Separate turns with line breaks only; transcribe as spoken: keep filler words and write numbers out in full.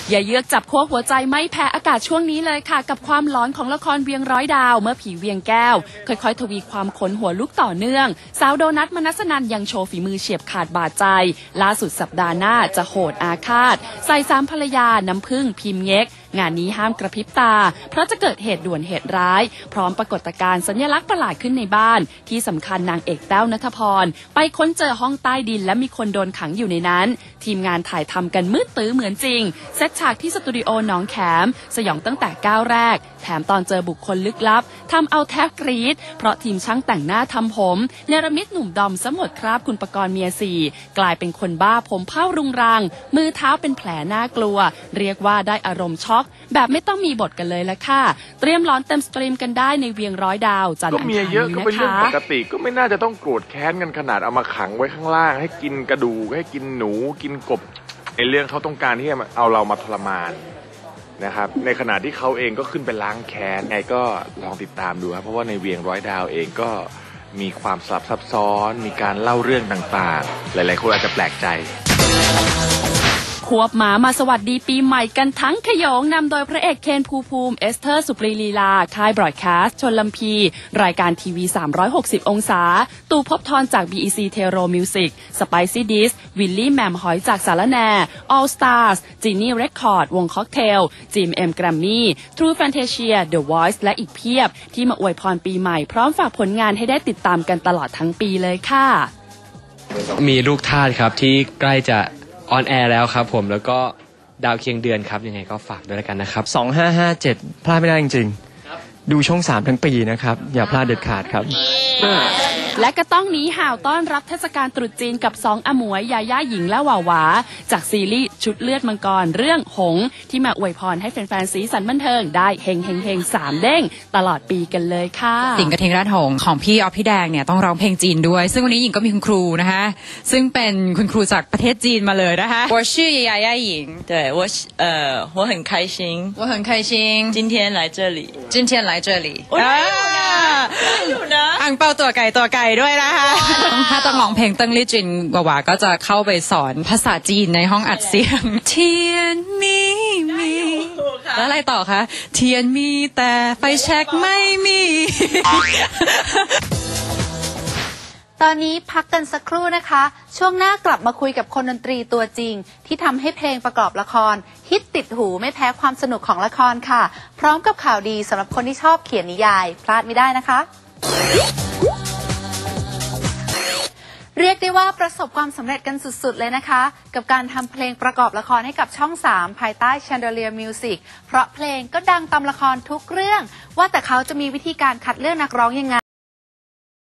อย่าเยือกจับขั้วหัวใจไม่แพ้อากาศช่วงนี้เลยค่ะกับความหลอนของละครเวียงร้อยดาวเมื่อผีเวียงแก้วค่อยๆทวีความขนหัวลุกต่อเนื่องสาวโดนัทมนัสนันยังโชว์ฝีมือเฉียบขาดบาดใจล่าสุดสัปดาห์หน้าจะโหดอาฆาตใส่สามภรรยาน้ำพึ่งพิมเง็กงานนี้ห้ามกระพริบตาเพราะจะเกิดเหตุด่วนเหตุร้ายพร้อมปรากฏการณ์สัญลักษณ์ประหลาดขึ้นในบ้านที่สำคัญนางเอกแต้วณัฐพรไปค้นเจอห้องใต้ดินและมีคนโดนขังอยู่ในนั้นทีมงานถ่ายทำกันมืดตื้อเหมือนจริงเซตฉากที่สตูดิโอหนองแขมสยองตั้งแต่ก้าวแรกแถมตอนเจอบุคคลลึกลับทำเอาแทบกรี๊ดเพราะทีมช่างแต่งหน้าทำผมเนรมิตหนุ่มดอมสมดครับคุณปกรณ์เมียสี่กลายเป็นคนบ้าผมเผ้ารุงรังมือเท้าเป็นแผลน่ากลัวเรียกว่าได้อารมณ์ช็อกแบบไม่ต้องมีบทกันเลยละค่ะเตรียมร้อนเต็มสตรีมกันได้ในเวียงร้อยดาวจันทร์อังคารนี้นะคะก็เมียเยอะก็เป็นเรื่องปกติก็ไม่น่าจะต้องโกรธแค้นกันขนาดเอามาขังไว้ข้างล่างให้กินกระดูกให้กินหนูกินกบในเรื่องเขาต้องการที่จะเอาเรามาทรมานนะครับในขณะที่เขาเองก็ขึ้นไปล้างแค้นไงก็ลองติดตามดูครับเพราะว่าในเวียงร้อยดาวเองก็มีความสลับซับซ้อนมีการเล่าเรื่องต่างๆหลายๆคนอาจจะแปลกใจควบหมามาสวัสดีปีใหม่กันทั้งขยงนำโดยพระเอกเคนภูมิภูมิเอสเธอร์สุปรีลีลาค่ายบรอดแคสต์ชนลำพีรายการทีวีสามร้อยหกสิบองศาตู่ภพทรจาก บี อี ซี Tero Music Spicy Dish วิลลี่แหม่มหอยจากสารแหน่ All Stars จีนี่เรคคอร์ดวงค็อกเทลจิมเอ็มแกรมมี่ True Fantasia The Voice และอีกเพียบที่มาอวยพรปีใหม่พร้อมฝากผลงานให้ได้ติดตามกันตลอดทั้งปีเลยค่ะ
มีลูกทาสครับที่ใกล้จะออนแอร์แล้วครับผมแล้วก็ดาวเคียงเดือนครับยังไงก็ฝากด้วยกันนะครับ
สองห้าห้าเจ็ดพลาดไม่ได้จริงๆดูช่องสามทั้งปีนะครับอย่าพลาดเด็ดขาดครับ
และก็ต้องหนีห่าวต้อนรับเทศกาลตรุษจีนกับสองอมวยยาย่าหญิงและหวาหวาจากซีรีส์ชุดเลือดมังกรเรื่องหงที่มาอวยพรให้แฟนๆสีสันบันเทิงได้เฮงเฮงเฮงสามเด้งตลอดปีกันเลยค่ะ
สิงกระทิงราชหงของพี่ออฟพี่แดงเนี่ยต้องร้องเพลงจีนด้วยซึ่งวันนี้หญิงก็มีคุณครูนะคะซึ่งเป็นคุณครูจากประเทศจีนมาเลยนะคะ
我是ยาย่าหญิง对我呃我很开心
我很开心
今天来这里
今天来这里
อยู่นะ
อ่างเปาตัวไก่ตัวไก่ด้วยนะคะถ้าต้องร้องเพลงเติ้งลี่จินกว่าก็จะเข้าไปสอนภาษาจีนในห้องอัดเสียงเทียนมีมีแล้วอะไรต่อคะเทียนมีแต่ไฟแช็กไม่มี
ตอนนี้พักกันสักครู่นะคะช่วงหน้ากลับมาคุยกับคนดนตรีตัวจริงที่ทำให้เพลงประกอบละครฮิตติดหูไม่แพ้ความสนุกของละครค่ะพร้อมกับข่าวดีสำหรับคนที่ชอบเขียนนิยายพลาดไม่ได้นะคะเรียกได้ว่าประสบความสำเร็จกันสุดๆเลยนะคะกับการทำเพลงประกอบละครให้กับช่องสามภายใต้ Chandelier Music เพราะเพลงก็ดังตามละครทุกเรื่องว่าแต่เขาจะมีวิธีการคัดเลือกนักร้องยังไง